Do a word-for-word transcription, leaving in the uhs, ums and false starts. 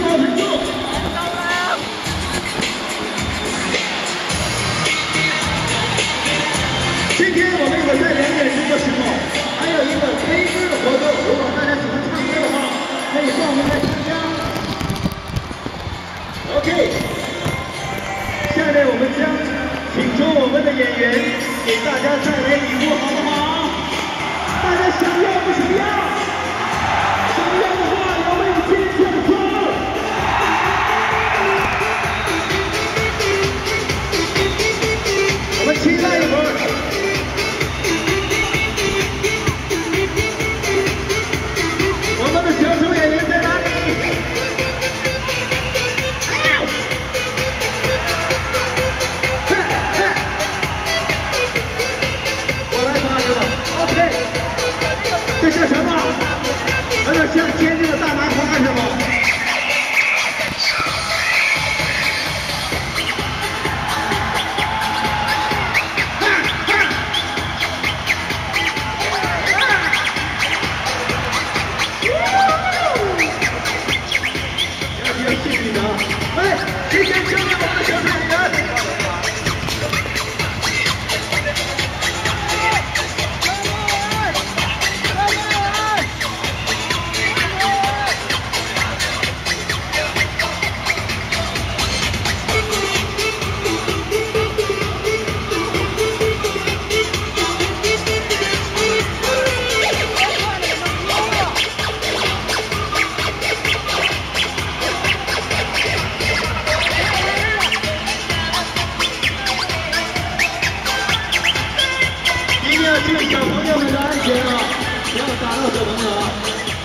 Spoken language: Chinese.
好分数。今天我们有在两点钟的时候，还有一个 K 歌的活动，如果大家喜欢唱歌的话，可以报名来参加。OK， 下面我们将请出我们的演员，给大家带来礼物，好不好？大家想要不想要？想要的话，有没有尖叫声？我们期待一会儿。 我们的小丑演员在哪里？我来发一个 ，OK。这叫什么？有点像天津的大麻花是吗？提前交给我们的小丑演员。一定要注意小朋友们的安全啊，不要打到小朋友啊。